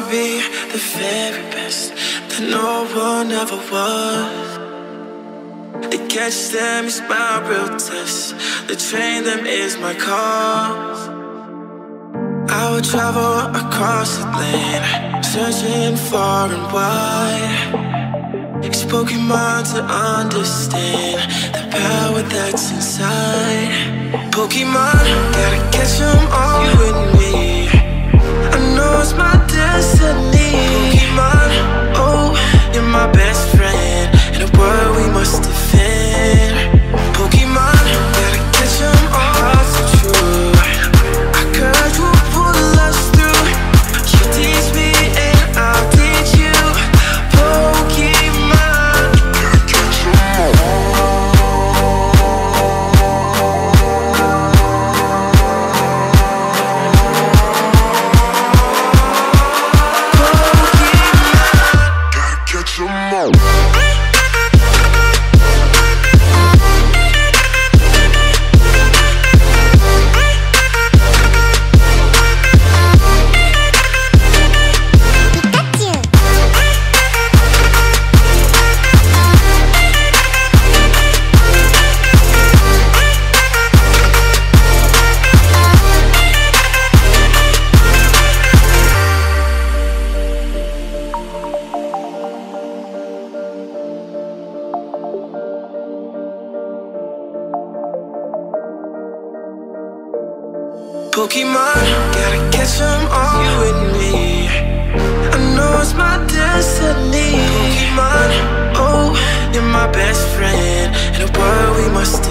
be the very best that no one ever was. To catch them is my real test. To train them is my cause. I would travel across the land, searching far and wide. It's Pokemon to understand the power that's inside. Pokemon, gotta catch them all, you and me. I know it's my destiny. Pokemon, oh, you're my best friend in a world we must defend. Pokemon, gotta catch them all, so true. I could you pull us through. You teach me and I'll teach you. Pokemon, gotta catch them all. Pokemon, gotta catch them all, you and me. I know it's my destiny. Pokemon, oh, you're my best friend in a world we must